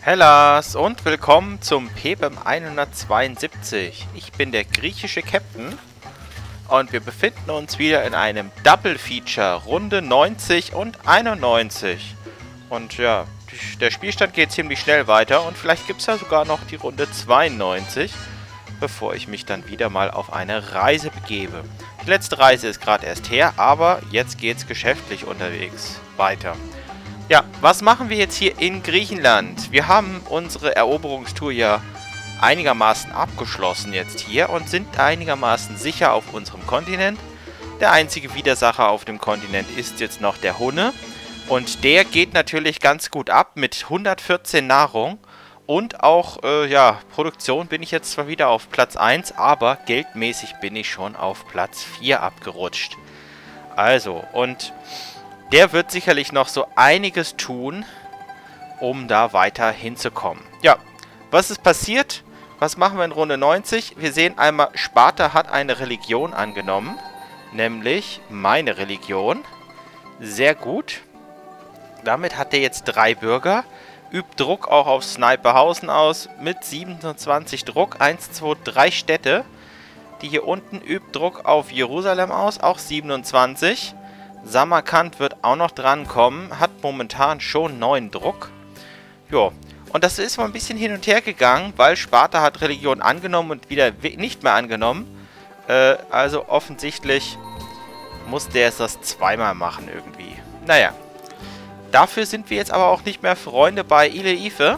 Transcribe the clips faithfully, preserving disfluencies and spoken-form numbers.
Hellas und willkommen zum P B E M hundertzweiundsiebzig. Ich bin der griechische Captain und wir befinden uns wieder in einem Double Feature, Runde neunzig und einundneunzig. Und ja, der Spielstand geht ziemlich schnell weiter und vielleicht gibt es ja sogar noch die Runde zweiundneunzig, bevor ich mich dann wieder mal auf eine Reise begebe. Die letzte Reise ist gerade erst her, aber jetzt geht es geschäftlich unterwegs weiter. Ja, was machen wir jetzt hier in Griechenland? Wir haben unsere Eroberungstour ja einigermaßen abgeschlossen jetzt hier und sind einigermaßen sicher auf unserem Kontinent. Der einzige Widersacher auf dem Kontinent ist jetzt noch der Hunne. Und der geht natürlich ganz gut ab mit hundertvierzehn Nahrung. Und auch, äh, ja, Produktion bin ich jetzt zwar wieder auf Platz eins, aber geldmäßig bin ich schon auf Platz vier abgerutscht. Also, und der wird sicherlich noch so einiges tun, um da weiter hinzukommen. Ja, was ist passiert? Was machen wir in Runde neunzig? Wir sehen einmal, Sparta hat eine Religion angenommen, nämlich meine Religion. Sehr gut. Damit hat er jetzt drei Bürger. Übt Druck auch auf Sniperhausen aus mit siebenundzwanzig Druck. eins, zwei, drei Städte. Die hier unten übt Druck auf Jerusalem aus, auch siebenundzwanzig. Samarkand wird auch noch drankommen, hat momentan schon neun Druck. Jo, und das ist mal ein bisschen hin und her gegangen, weil Sparta hat Religion angenommen und wieder nicht mehr angenommen. Äh, also offensichtlich muss der es das zweimal machen irgendwie. Naja, dafür sind wir jetzt aber auch nicht mehr Freunde bei Ile-Ife.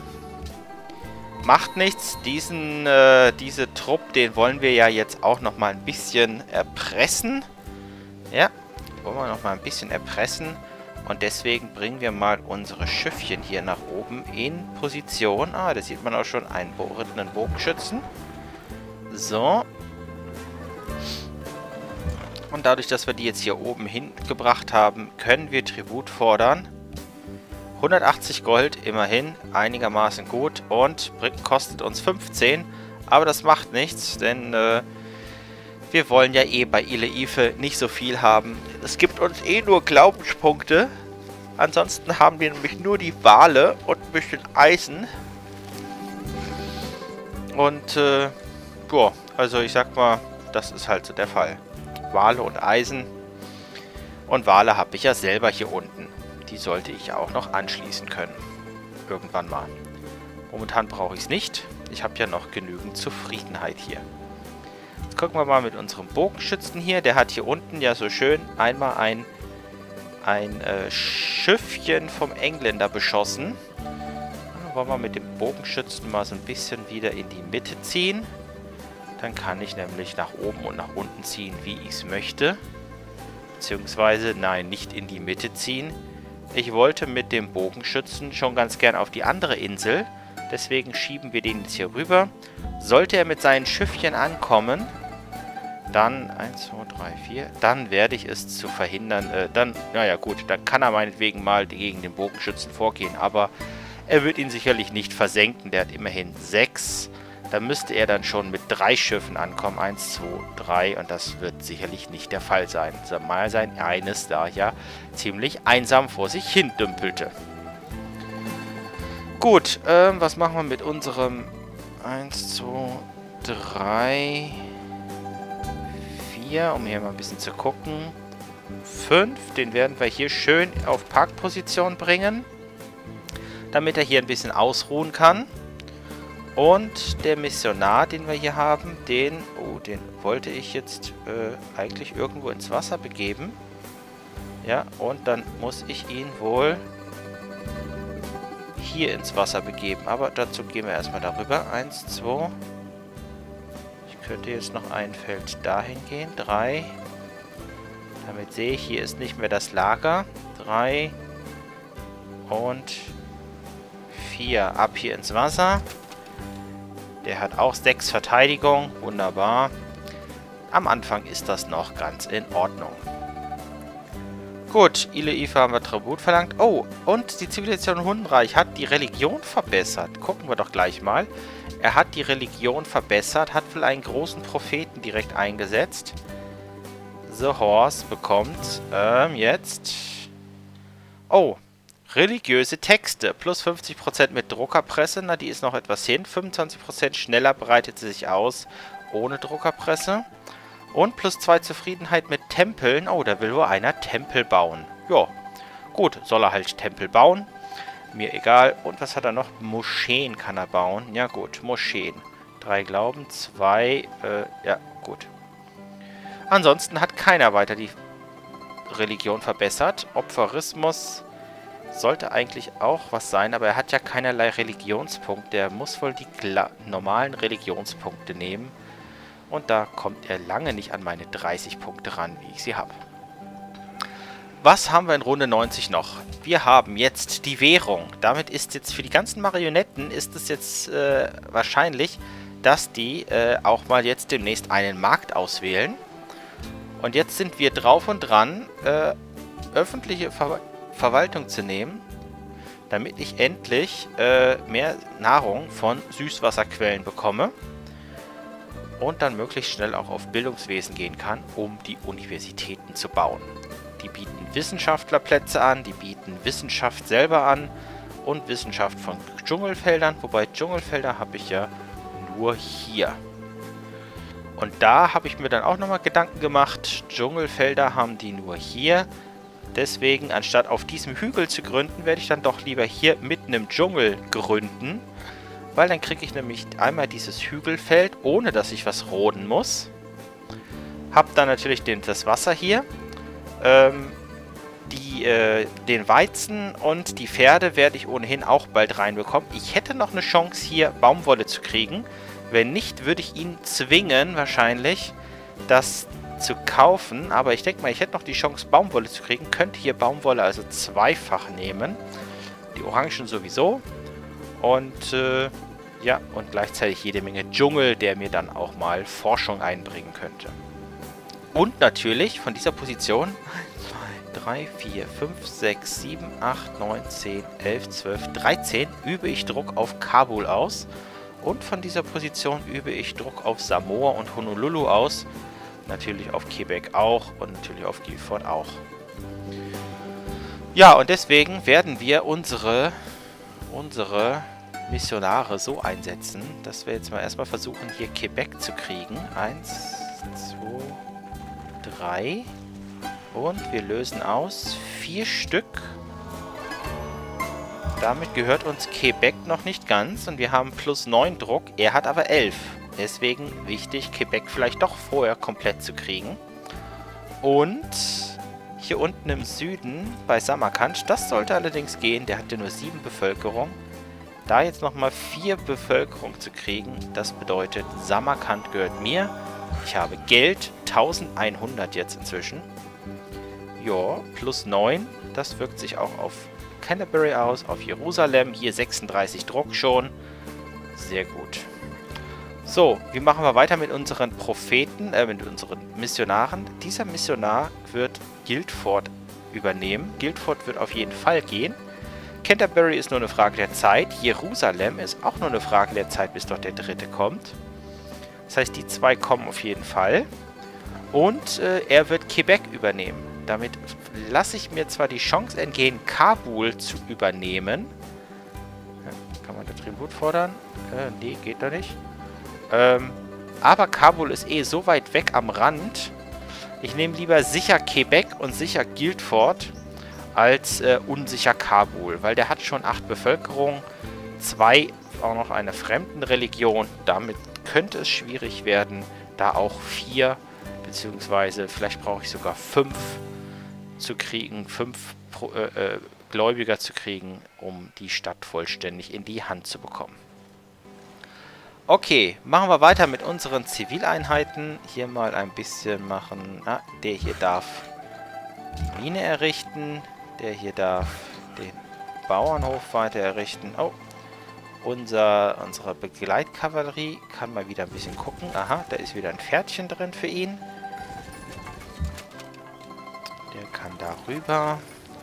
Macht nichts, diesen, äh, diese Trupp, den wollen wir ja jetzt auch noch mal ein bisschen erpressen. Ja. Wollen wir noch mal ein bisschen erpressen. Und deswegen bringen wir mal unsere Schiffchen hier nach oben in Position. Ah, da sieht man auch schon einen berittenen Bogenschützen. So. Und dadurch, dass wir die jetzt hier oben hingebracht haben, können wir Tribut fordern. hundertachtzig Gold, immerhin. Einigermaßen gut. Und kostet uns fünfzehn. Aber das macht nichts, denn äh, wir wollen ja eh bei Ile-Ife nicht so viel haben. Es gibt uns eh nur Glaubenspunkte. Ansonsten haben wir nämlich nur die Wale und ein bisschen Eisen. Und, äh, boah, also ich sag mal, das ist halt so der Fall. Wale und Eisen. Und Wale habe ich ja selber hier unten. Die sollte ich auch noch anschließen können. Irgendwann mal. Momentan brauche ich es nicht. Ich habe ja noch genügend Zufriedenheit hier. Jetzt gucken wir mal mit unserem Bogenschützen hier. Der hat hier unten ja so schön einmal ein, ein äh, Schiffchen vom Engländer beschossen. Dann wollen wir mit dem Bogenschützen mal so ein bisschen wieder in die Mitte ziehen. Dann kann ich nämlich nach oben und nach unten ziehen, wie ich es möchte. Beziehungsweise, nein, nicht in die Mitte ziehen. Ich wollte mit dem Bogenschützen schon ganz gern auf die andere Insel. Deswegen schieben wir den jetzt hier rüber. Sollte er mit seinen Schiffchen ankommen, dann, eins, zwei, drei, vier, dann werde ich es zu verhindern, äh, dann, naja gut, dann kann er meinetwegen mal gegen den Bogenschützen vorgehen, aber er wird ihn sicherlich nicht versenken, der hat immerhin sechs. Da müsste er dann schon mit drei Schiffen ankommen, eins, zwei, drei, und das wird sicherlich nicht der Fall sein. Mal sein eines da ja ziemlich einsam vor sich hin dümpelte. Gut, ähm, was machen wir mit unserem eins, zwei, drei, vier, um hier mal ein bisschen zu gucken. fünf, den werden wir hier schön auf Parkposition bringen, damit er hier ein bisschen ausruhen kann. Und der Missionar, den wir hier haben, den, oh, den wollte ich jetzt äh, eigentlich irgendwo ins Wasser begeben. Ja, und dann muss ich ihn wohl hier ins Wasser begeben. Aber dazu gehen wir erstmal darüber. Eins, zwei. Ich könnte jetzt noch ein Feld dahin gehen. Drei. Damit sehe ich, hier ist nicht mehr das Lager. Drei. Und vier. Ab hier ins Wasser. Der hat auch sechs Verteidigung. Wunderbar. Am Anfang ist das noch ganz in Ordnung. Gut, Ile-Ife haben wir Tribut verlangt. Oh, und die Zivilisation Hundenreich hat die Religion verbessert. Gucken wir doch gleich mal. Er hat die Religion verbessert, hat wohl einen großen Propheten direkt eingesetzt. The Horse bekommt ähm, jetzt... Oh, Religiöse Texte. Plus fünfzig Prozent mit Druckerpresse. Na, die ist noch etwas hin. fünfundzwanzig Prozent schneller breitet sie sich aus ohne Druckerpresse. Und plus zwei Zufriedenheit mit Tempeln. Oh, da will wohl einer Tempel bauen. Ja, gut, soll er halt Tempel bauen. Mir egal. Und was hat er noch? Moscheen kann er bauen. Ja gut, Moscheen. Drei Glauben, zwei, äh, ja, gut. Ansonsten hat keiner weiter die Religion verbessert. Opferismus sollte eigentlich auch was sein, aber er hat ja keinerlei Religionspunkte. Er muss wohl die normalen Religionspunkte nehmen. Und da kommt er lange nicht an meine dreißig Punkte ran, wie ich sie habe. Was haben wir in Runde neunzig noch? Wir haben jetzt die Währung. Damit ist jetzt für die ganzen Marionetten ist es jetzt äh, wahrscheinlich, dass die äh, auch mal jetzt demnächst einen Markt auswählen. Und jetzt sind wir drauf und dran, äh, öffentliche Ver Verwaltung zu nehmen, damit ich endlich äh, mehr Nahrung von Süßwasserquellen bekomme und dann möglichst schnell auch auf Bildungswesen gehen kann, um die Universitäten zu bauen. Die bieten Wissenschaftlerplätze an, die bieten Wissenschaft selber an und Wissenschaft von Dschungelfeldern, wobei Dschungelfelder habe ich ja nur hier. Und da habe ich mir dann auch nochmal Gedanken gemacht, Dschungelfelder haben die nur hier. Deswegen, anstatt auf diesem Hügel zu gründen, werde ich dann doch lieber hier mitten im Dschungel gründen. Weil dann kriege ich nämlich einmal dieses Hügelfeld, ohne dass ich was roden muss. Hab dann natürlich den, das Wasser hier. Ähm, die, äh, den Weizen und die Pferde werde ich ohnehin auch bald reinbekommen. Ich hätte noch eine Chance, hier Baumwolle zu kriegen. Wenn nicht, würde ich ihn zwingen, wahrscheinlich, das zu kaufen. Aber ich denke mal, ich hätte noch die Chance, Baumwolle zu kriegen. Könnte hier Baumwolle also zweifach nehmen. Die Orangen sowieso. Und, äh, ja, und gleichzeitig jede Menge Dschungel, der mir dann auch mal Forschung einbringen könnte. Und natürlich von dieser Position eins, zwei, drei, vier, fünf, sechs, sieben, acht, neun, zehn, elf, zwölf, dreizehn übe ich Druck auf Kabul aus. Und von dieser Position übe ich Druck auf Samoa und Honolulu aus. Natürlich auf Quebec auch und natürlich auf Guilford auch. Ja, und deswegen werden wir unsere, unsere Missionare so einsetzen, dass wir jetzt mal erstmal versuchen, hier Quebec zu kriegen. Eins, zwei, drei. Und wir lösen aus vier Stück. Damit gehört uns Quebec noch nicht ganz. Und wir haben plus neun Druck. Er hat aber elf. Deswegen wichtig, Quebec vielleicht doch vorher komplett zu kriegen. Und hier unten im Süden bei Samarkand, das sollte allerdings gehen. Der hat ja nur sieben Bevölkerung. Da jetzt nochmal vier Bevölkerung zu kriegen, das bedeutet, Samarkand gehört mir. Ich habe Geld, eintausendeinhundert jetzt inzwischen. Ja, plus neun. Das wirkt sich auch auf Canterbury aus, auf Jerusalem. Hier sechsunddreißig Druck schon. Sehr gut. So, wie machen wir weiter mit unseren Propheten, äh, mit unseren Missionaren? Dieser Missionar wird Guildford übernehmen. Guildford wird auf jeden Fall gehen. Canterbury ist nur eine Frage der Zeit. Jerusalem ist auch nur eine Frage der Zeit, bis dort der dritte kommt. Das heißt, die zwei kommen auf jeden Fall. Und äh, er wird Quebec übernehmen. Damit lasse ich mir zwar die Chance entgehen, Kabul zu übernehmen. Ja, kann man da Tribut fordern? Äh, nee, geht da nicht. Ähm, aber Kabul ist eh so weit weg am Rand. Ich nehme lieber sicher Quebec und sicher Guildford als äh, unsicher Kabul, weil der hat schon acht Bevölkerung, zwei auch noch einer fremden Religion. Damit könnte es schwierig werden, da auch vier, beziehungsweise vielleicht brauche ich sogar fünf zu kriegen, fünf äh, äh, Gläubiger zu kriegen, um die Stadt vollständig in die Hand zu bekommen. Okay, machen wir weiter mit unseren Zivileinheiten. Hier mal ein bisschen machen. Ah, der hier darf die Mine errichten. Der hier darf den Bauernhof weiter errichten. Oh, unser, unsere Begleitkavallerie kann mal wieder ein bisschen gucken. Aha, da ist wieder ein Pferdchen drin für ihn. Der kann da rüber.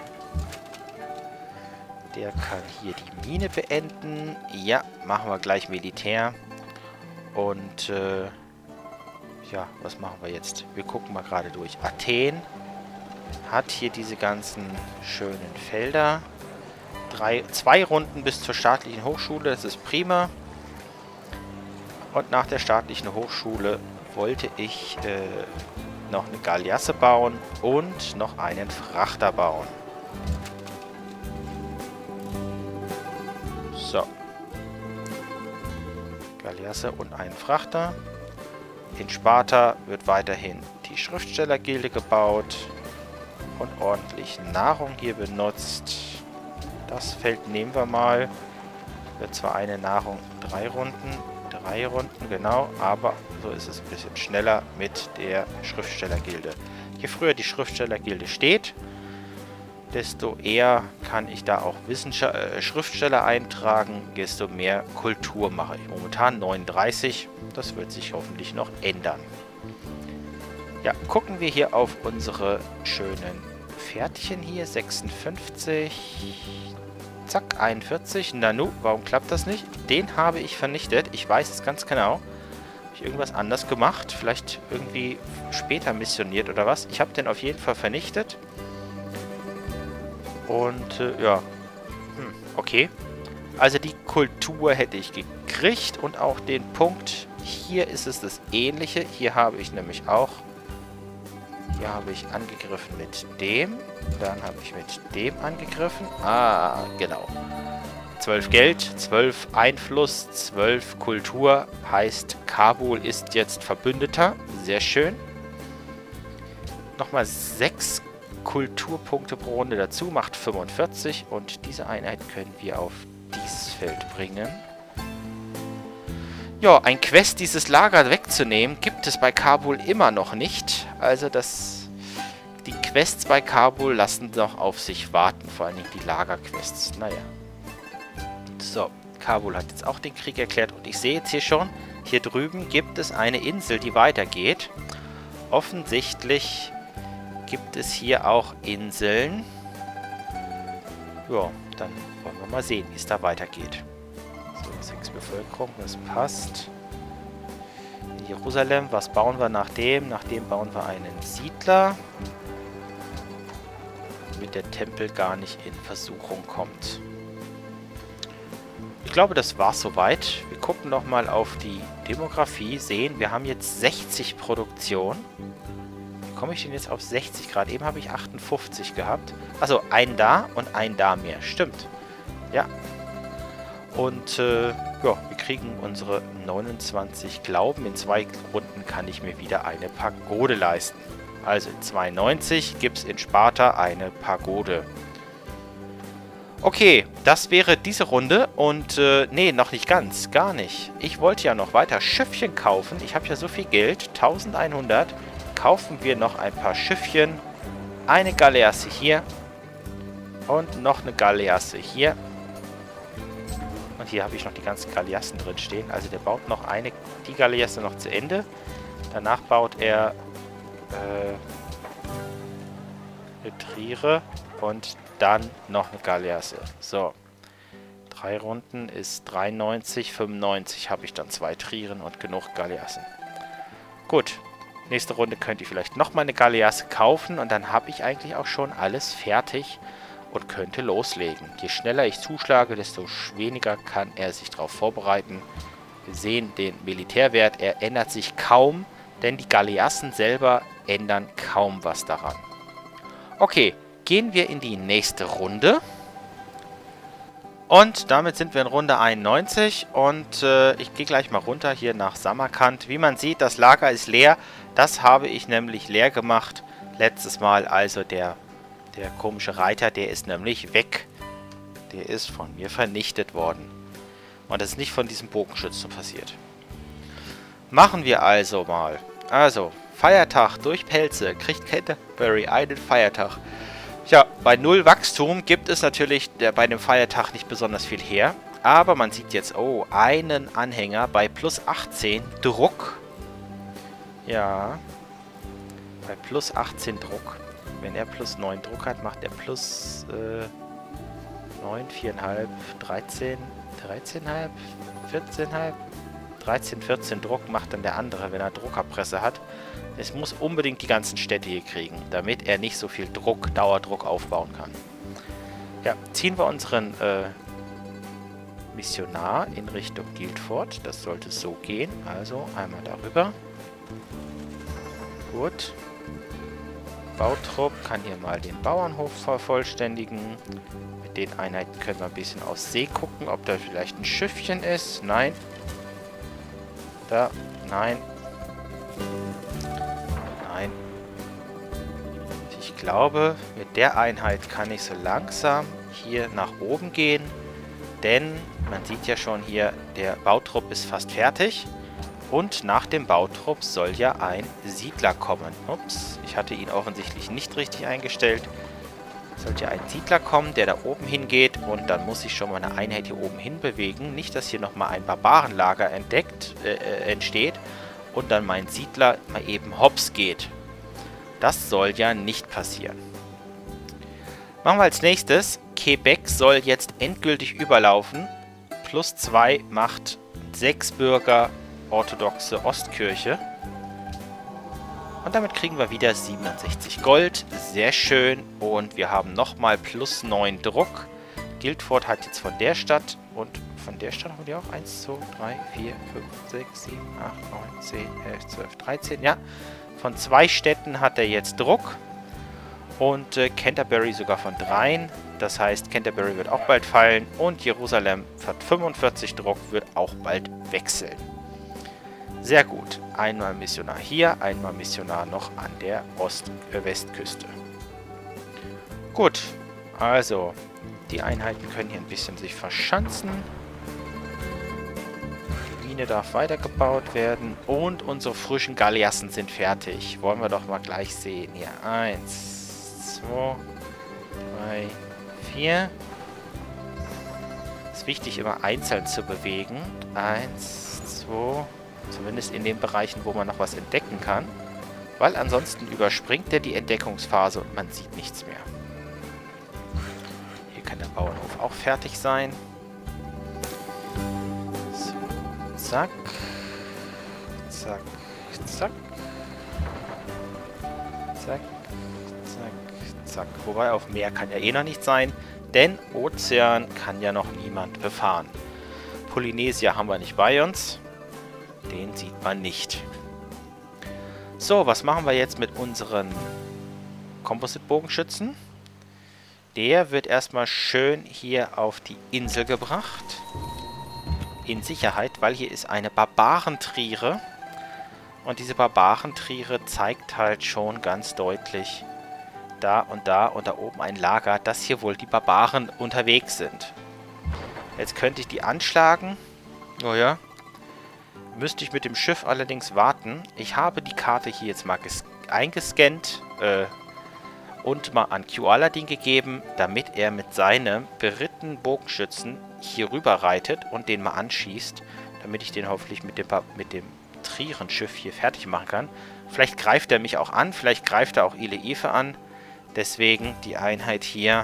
Der kann hier die Mine beenden. Ja, machen wir gleich Militär. Und, äh, ja, was machen wir jetzt? Wir gucken mal gerade durch. Athen hat hier diese ganzen schönen Felder. drei, zwei Runden bis zur staatlichen Hochschule. Das ist prima. Und nach der staatlichen Hochschule wollte ich äh, noch eine Galeasse bauen und noch einen Frachter bauen. So. Galeasse und einen Frachter. In Sparta wird weiterhin die Schriftstellergilde gebaut und ordentlich Nahrung hier benutzt. Das Feld nehmen wir mal. Wird zwar eine Nahrung drei Runden, drei Runden, genau, aber so ist es ein bisschen schneller mit der Schriftstellergilde. Je früher die Schriftstellergilde steht, desto eher kann ich da auch Wissenschaft äh, Schriftsteller eintragen, desto mehr Kultur mache ich. Momentan neununddreißig, das wird sich hoffentlich noch ändern. Ja, gucken wir hier auf unsere schönen Pferdchen hier, sechsundfünfzig, zack, einundvierzig, Nanu, warum klappt das nicht? Den habe ich vernichtet, ich weiß es ganz genau. Habe ich irgendwas anders gemacht, vielleicht irgendwie später missioniert oder was? Ich habe den auf jeden Fall vernichtet. Und, äh, ja. Hm, okay. Also die Kultur hätte ich gekriegt und auch den Punkt. Hier ist es das Ähnliche. Hier habe ich nämlich auch... Hier habe ich angegriffen mit dem. Dann habe ich mit dem angegriffen. Ah, genau. zwölf Geld, zwölf Einfluss, zwölf Kultur. Heißt, Kabul ist jetzt Verbündeter. Sehr schön. Nochmal sechs Kulturpunkte pro Runde dazu, macht fünfundvierzig und diese Einheit können wir auf dieses Feld bringen. Ja, ein Quest, dieses Lager wegzunehmen, gibt es bei Kabul immer noch nicht. Also das, die Quests bei Kabul lassen noch auf sich warten, vor allen Dingen die Lagerquests. Naja. So, Kabul hat jetzt auch den Krieg erklärt und ich sehe jetzt hier schon, hier drüben gibt es eine Insel, die weitergeht. Offensichtlich gibt es hier auch Inseln. Ja, dann wollen wir mal sehen, wie es da weitergeht. So, sechs Bevölkerung, das passt. In Jerusalem, was bauen wir nach dem? Nach dem bauen wir einen Siedler. Damit der Tempel gar nicht in Versuchung kommt. Ich glaube, das war's soweit. Wir gucken nochmal auf die Demografie, sehen, wir haben jetzt sechzig Produktion. Komme ich denn jetzt auf sechzig Grad? Eben habe ich achtundfünfzig gehabt. Also ein da und ein da mehr. Stimmt. Ja. Und äh, ja, wir kriegen unsere neunundzwanzig Glauben. In zwei Runden kann ich mir wieder eine Pagode leisten. Also in zweiundneunzig gibt es in Sparta eine Pagode. Okay, das wäre diese Runde. Und äh, nee, noch nicht ganz. Gar nicht. Ich wollte ja noch weiter Schiffchen kaufen. Ich habe ja so viel Geld. eintausendeinhundert. Kaufen wir noch ein paar Schiffchen. Eine Galeasse hier. Und noch eine Galeasse hier. Und hier habe ich noch die ganzen Galeassen drin stehen. Also der baut noch eine, die Galeasse noch zu Ende. Danach baut er äh, eine Triere und dann noch eine Galeasse. So. Drei Runden ist dreiundneunzig, fünfundneunzig habe ich dann zwei Trieren und genug Galeassen. Gut. Nächste Runde könnt ihr vielleicht nochmal eine Galeasse kaufen und dann habe ich eigentlich auch schon alles fertig und könnte loslegen. Je schneller ich zuschlage, desto weniger kann er sich darauf vorbereiten. Wir sehen den Militärwert, er ändert sich kaum, denn die Galeassen selber ändern kaum was daran. Okay, gehen wir in die nächste Runde. Und damit sind wir in Runde einundneunzig und äh, ich gehe gleich mal runter hier nach Samarkand. Wie man sieht, das Lager ist leer. Das habe ich nämlich leer gemacht letztes Mal. Also der, der komische Reiter, der ist nämlich weg. Der ist von mir vernichtet worden. Und das ist nicht von diesem Bogenschützen passiert. Machen wir also mal. Also, Feiertag durch Pelze. Kriegt Canterbury einen Feiertag. Ja, bei null Wachstum gibt es natürlich der, bei dem Feiertag nicht besonders viel her. Aber man sieht jetzt, oh, einen Anhänger bei plus achtzehn Druck. Ja, bei plus achtzehn Druck. Wenn er plus neun Druck hat, macht er plus äh, neun, vier Komma fünf, dreizehn, dreizehn Komma fünf, vierzehn Komma fünf. dreizehn, vierzehn Druck macht dann der andere, wenn er Druckerpresse hat. Es muss unbedingt die ganzen Städte hier kriegen, damit er nicht so viel Druck, Dauerdruck aufbauen kann. Ja, ziehen wir unseren äh, Missionar in Richtung Guildford. Das sollte so gehen. Also einmal darüber. Gut. Bautrupp kann hier mal den Bauernhof vervollständigen. Mit den Einheiten können wir ein bisschen aus See gucken, ob da vielleicht ein Schiffchen ist. Nein. Da. Nein. Nein. Ich glaube, mit der Einheit kann ich so langsam hier nach oben gehen. Denn man sieht ja schon hier, der Bautrupp ist fast fertig. Und nach dem Bautrupp soll ja ein Siedler kommen. Ups, ich hatte ihn offensichtlich nicht richtig eingestellt. Sollte ja ein Siedler kommen, der da oben hingeht. Und dann muss ich schon mal eine Einheit hier oben hin bewegen. Nicht, dass hier nochmal ein Barbarenlager entdeckt, äh, entsteht. Und dann mein Siedler mal eben hops geht. Das soll ja nicht passieren. Machen wir als nächstes. Quebec soll jetzt endgültig überlaufen. Plus zwei macht sechs Bürger orthodoxe Ostkirche. Und damit kriegen wir wieder siebenundsechzig Gold. Sehr schön. Und wir haben nochmal plus neun Druck. Guildford hat jetzt von der Stadt und von der Stadt haben wir auch eins, zwei, drei, vier, fünf, sechs, sieben, acht, neun, zehn, elf, zwölf, dreizehn. Ja, von zwei Städten hat er jetzt Druck. Und äh, Canterbury sogar von dreien. Das heißt, Canterbury wird auch bald fallen. Und Jerusalem hat fünfundvierzig Druck, wird auch bald wechseln. Sehr gut. Einmal Missionar hier, einmal Missionar noch an der Ost- äh, Westküste. Gut, also die Einheiten können hier ein bisschen sich verschanzen. Die Mine darf weitergebaut werden. Und unsere frischen Galeassen sind fertig. Wollen wir doch mal gleich sehen. Hier, eins, zwei, drei, vier. Es ist wichtig, immer einzeln zu bewegen. Eins, zwei... Zumindest in den Bereichen, wo man noch was entdecken kann. Weil ansonsten überspringt er die Entdeckungsphase und man sieht nichts mehr. Hier kann der Bauernhof auch fertig sein. So, zack. Zack, zack. Zack, zack, zack. Wobei auf Meer kann ja eh noch nicht sein, denn Ozean kann ja noch niemand befahren. Polynesia haben wir nicht bei uns. Den sieht man nicht. So, was machen wir jetzt mit unseren Composite-Bogenschützen? Der wird erstmal schön hier auf die Insel gebracht. In Sicherheit, weil hier ist eine Barbarentriere. Und diese Barbarentriere zeigt halt schon ganz deutlich da und da und da oben ein Lager, dass hier wohl die Barbaren unterwegs sind. Jetzt könnte ich die anschlagen. Oh ja. Müsste ich mit dem Schiff allerdings warten. Ich habe die Karte hier jetzt mal eingescannt äh, und mal an Q Aladdin gegeben, damit er mit seinem berittenen Bogenschützen hier rüber reitet und den mal anschießt, damit ich den hoffentlich mit dem, mit dem Trierenschiff hier fertig machen kann. Vielleicht greift er mich auch an, vielleicht greift er auch Ile-Ife an. Deswegen die Einheit hier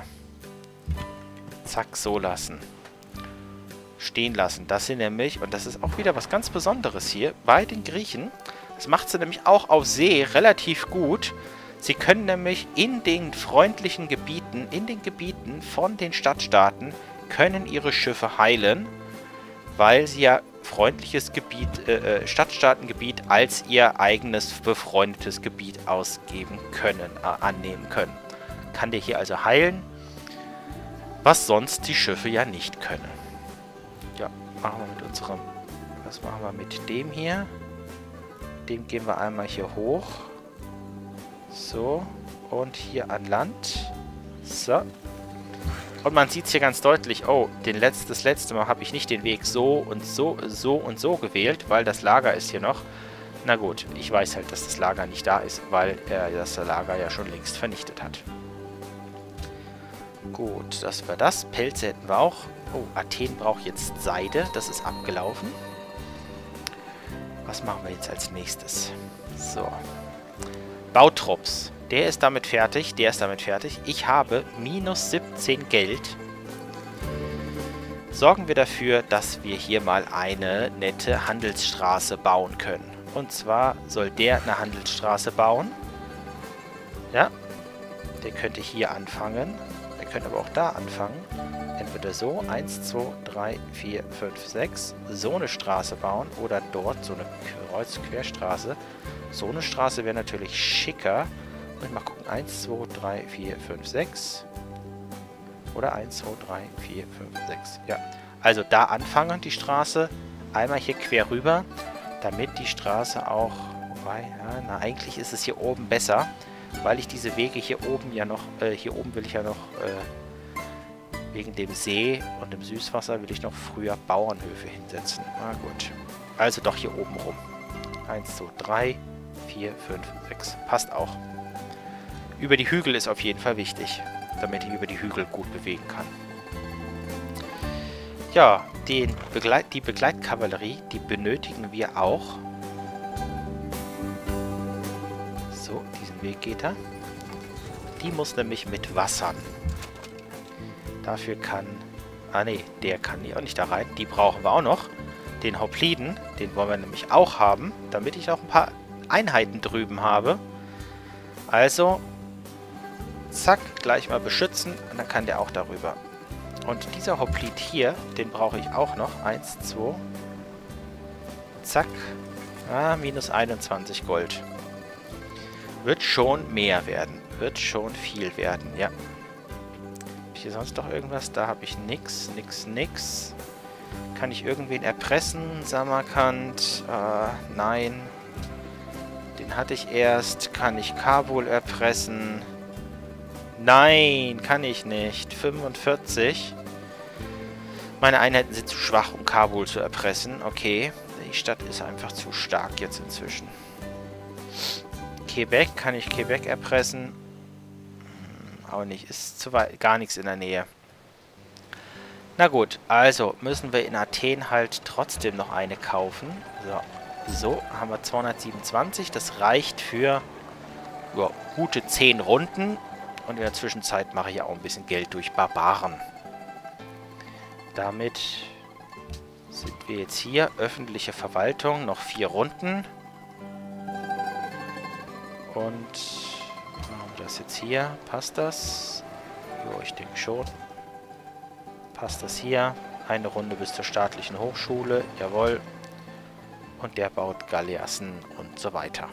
zack so lassen. Stehen lassen. Das sind nämlich, und das ist auch wieder was ganz Besonderes hier, bei den Griechen, das macht sie nämlich auch auf See relativ gut. Sie können nämlich in den freundlichen Gebieten, in den Gebieten von den Stadtstaaten, können ihre Schiffe heilen, weil sie ja freundliches Gebiet, äh, Stadtstaatengebiet als ihr eigenes befreundetes Gebiet ausgeben können, äh, annehmen können. Kann der hier also heilen, was sonst die Schiffe ja nicht können. Ja, machen wir mit unserem... Was machen wir mit dem hier? Dem gehen wir einmal hier hoch. So. Und hier an Land. So. Und man sieht es hier ganz deutlich. Oh, den Letz-, das letzte Mal habe ich nicht den Weg so und so, so und so gewählt, weil das Lager ist hier noch. Na gut, ich weiß halt, dass das Lager nicht da ist, weil er das Lager ja schon längst vernichtet hat. Gut, das war das. Pelze hätten wir auch. Oh, Athen braucht jetzt Seide. Das ist abgelaufen. Was machen wir jetzt als nächstes? So. Bautrupps. Der ist damit fertig. Der ist damit fertig. Ich habe minus siebzehn Geld. Sorgen wir dafür, dass wir hier mal eine nette Handelsstraße bauen können. Und zwar soll der eine Handelsstraße bauen. Ja. Der könnte hier anfangen. können aber auch da anfangen. Entweder so, eins, zwei, drei, vier, fünf, sechs, so eine Straße bauen oder dort so eine Kreuz-Querstraße. So eine Straße wäre natürlich schicker. Und mal gucken, eins, zwei, drei, vier, fünf, sechs. Oder eins, zwei, drei, vier, fünf, sechs. Ja, also da anfangen die Straße. Einmal hier quer rüber, damit die Straße auch... Wobei, ja, na eigentlich ist es hier oben besser, weil ich diese Wege hier oben ja noch... Äh, hier oben will ich ja noch... Äh, wegen dem See und dem Süßwasser will ich noch früher Bauernhöfe hinsetzen. Na gut. Also doch hier oben rum. eins, zwei, drei, vier, fünf, sechs. Passt auch. Über die Hügel ist auf jeden Fall wichtig, damit ich über die Hügel gut bewegen kann. Ja, den Begleit die Begleitkavallerie, die benötigen wir auch. So, diesen Weg geht er. Die muss nämlich mit wassern. Dafür kann... Ah ne, der kann hier auch nicht da rein. Die brauchen wir auch noch. Den Hopliden, den wollen wir nämlich auch haben, damit ich auch ein paar Einheiten drüben habe. Also... Zack, gleich mal beschützen und dann kann der auch darüber. Und dieser Hoplite hier, den brauche ich auch noch. eins, zwei. Zack. Ah, minus einundzwanzig Gold. Wird schon mehr werden. Wird schon viel werden, ja. Habe ich hier sonst noch irgendwas? Da habe ich nix, nix, nix. Kann ich irgendwen erpressen? Samarkand? Äh, nein. Den hatte ich erst. Kann ich Kabul erpressen? Nein, kann ich nicht. fünfundvierzig. Meine Einheiten sind zu schwach, um Kabul zu erpressen. Okay, die Stadt ist einfach zu stark jetzt inzwischen. Quebec, kann ich Quebec erpressen? Hm, auch nicht, ist zu weit, gar nichts in der Nähe. Na gut, also müssen wir in Athen halt trotzdem noch eine kaufen. So, so haben wir zweihundertsiebenundzwanzig. Das reicht für ja, gute zehn Runden. Und in der Zwischenzeit mache ich ja auch ein bisschen Geld durch Barbaren. Damit sind wir jetzt hier. Öffentliche Verwaltung, noch vier Runden. Und machen wir das jetzt hier. Passt das? Jo, ich denke schon. Passt das hier? Eine Runde bis zur staatlichen Hochschule. Jawohl. Und der baut Galeassen und so weiter.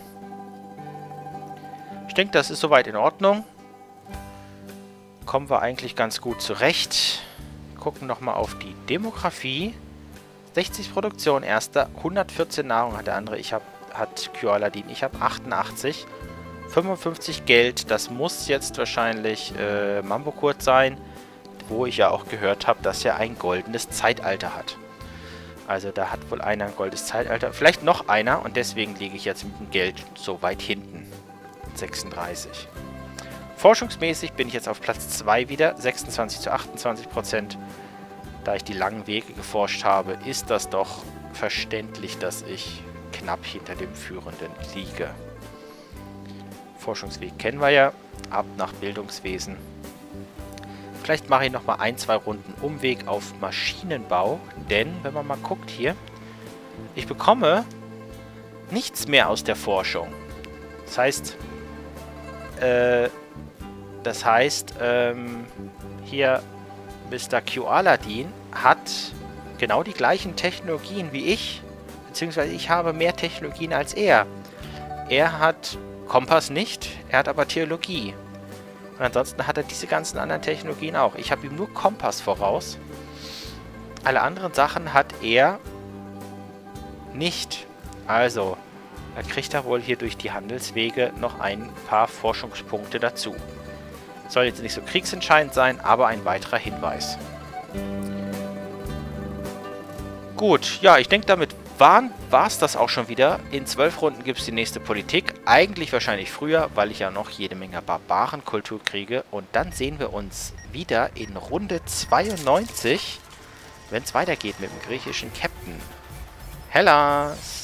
Ich denke, das ist soweit in Ordnung. Kommen wir eigentlich ganz gut zurecht. Gucken nochmal auf die Demografie. sechzig Produktion, erster. hundertvierzehn Nahrung hat der andere. Ich habe, hat Kyo-Aladin. Ich habe achtundachtzig. fünfundfünfzig Geld. Das muss jetzt wahrscheinlich äh, Mambokurt sein. Wo ich ja auch gehört habe, dass er ein goldenes Zeitalter hat. Also da hat wohl einer ein goldenes Zeitalter. Vielleicht noch einer. Und deswegen liege ich jetzt mit dem Geld so weit hinten. sechsunddreißig. Forschungsmäßig bin ich jetzt auf Platz zwei wieder, sechsundzwanzig zu achtundzwanzig Prozent. Da ich die langen Wege geforscht habe, ist das doch verständlich, dass ich knapp hinter dem Führenden liege. Forschungsweg kennen wir ja, ab nach Bildungswesen. Vielleicht mache ich nochmal ein, zwei Runden Umweg auf Maschinenbau, denn wenn man mal guckt hier, ich bekomme nichts mehr aus der Forschung. Das heißt, äh, Das heißt, ähm, hier Mister Kyo-Aladin hat genau die gleichen Technologien wie ich, beziehungsweise ich habe mehr Technologien als er. Er hat Kompass nicht, er hat aber Theologie. Und ansonsten hat er diese ganzen anderen Technologien auch. Ich habe ihm nur Kompass voraus. Alle anderen Sachen hat er nicht. Also, da kriegt er wohl hier durch die Handelswege noch ein paar Forschungspunkte dazu. Soll jetzt nicht so kriegsentscheidend sein, aber ein weiterer Hinweis. Gut, ja, ich denke, damit war es das auch schon wieder. In zwölf Runden gibt es die nächste Politik. Eigentlich wahrscheinlich früher, weil ich ja noch jede Menge Barbarenkultur kriege. Und dann sehen wir uns wieder in Runde zweiundneunzig, wenn es weitergeht mit dem griechischen Captain. Hellas!